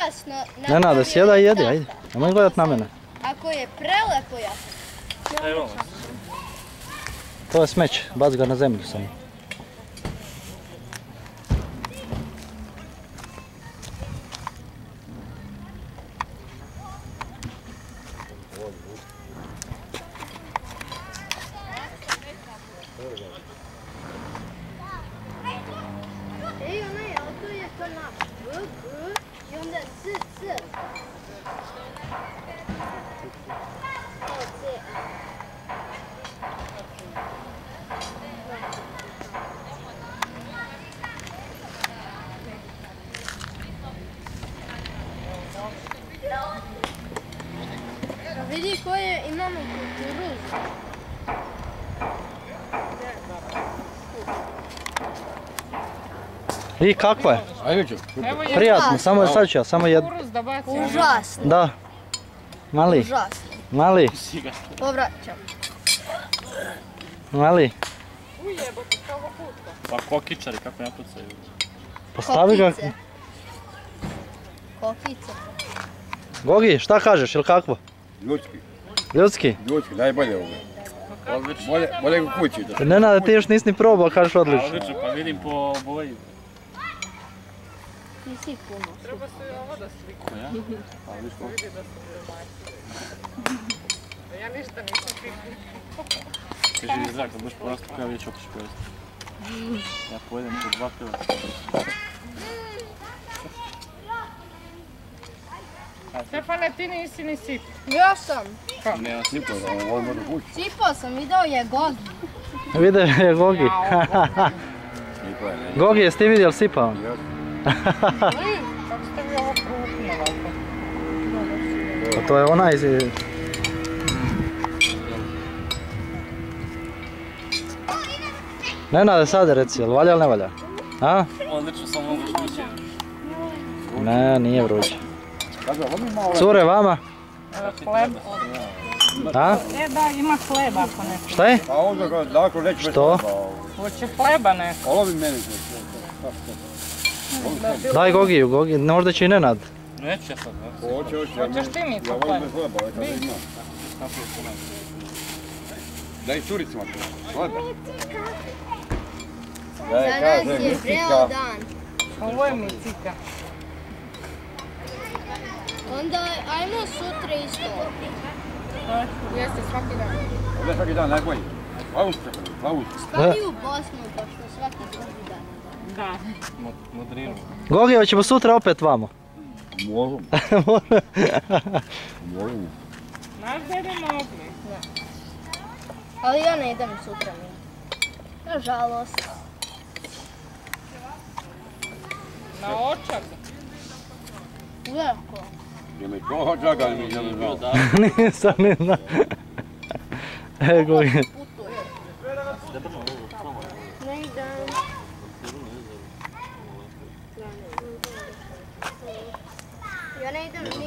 Nenade, sjedaj i jedi, ajde. Nemoj gledat na mene. Ako je prelepo jasno. Evo. To je smeć, bac ga na zemlju samo. Ej, onaj auto je to naš. I onda je C. Vidi koje imamo kukuruzu. I kakva je? Ajde ću. Prijatno, samo je sad ću ja, samo jedno. Užasno. Da. Mali, Užasno. mali, Povraćam. mali. Pa kokičari, kako ja pucaju. Postavi ga. Kokice. Kokice. Gogi, šta kažeš, ili kakvo? Ljudski. Ljudski? Ljudski, najbolje ovo. Odlično. Bolje u kući. Nenade, ti još nisi ni probao, kažeš odlično. Odlično, pa vidim po boji. Nisi puno. Treba se i ovo da sliku. Ko ja? Pa viš ko? Vidi da se domaći. Ja ništa nisam slikla. Kaži mi zrak, da budeš porastu koja već opet pojesti. Ja pojedem po 2 kila. Stefane, ti nisi ni sip. Ja sam. Nema Sipao da ovo može u kući. Sipao sam, video je Gogi. Vidio je Gogi. Sipao je, ne. Gogi, jesi ti vidio li sipao? Kako ste vi ovo krupno ovako? Pa to je onaj... Nenade, sad reci, jel valja ili ne valja? A? Odlično, samo mogu štući. Ne, nije vruće. Kako, ovo mi malo... Cure, vama? Hleb. A? Da, ima hleba ako ne. Šta je? Pa ovdje ga dakle neće bez Što? hleba, ovo. Hoće hleba neko. Ovo bi meni se... Daj Gogiju, Gogi, možda će i Nenad. Neću ja sad, ne? Hoće. Hoćeš ti mi Ja to volim bez hleba, ovo je kada ima. Daj curicima to. Hleba. Za nas je vreo dan. Ovo je mi cika. Onda ajmo sutra isto. Jeste svaki dan. Ovdje svaki dan najbolji. Klaus. Spali u Bosnu, pošto svaki drugi dan. Da. Modrinu. Gogi, hoćemo sutra opet vamo. Možemo. Možemo. Znaš da idemo opet? Ali ja ne idem sutra mi. Nažalost. Na očak. Uvijeko. Je mi to hoćaka ili mi želim znao? Nisam ni zna. E, Gogi. Ne idem. Ja ne idem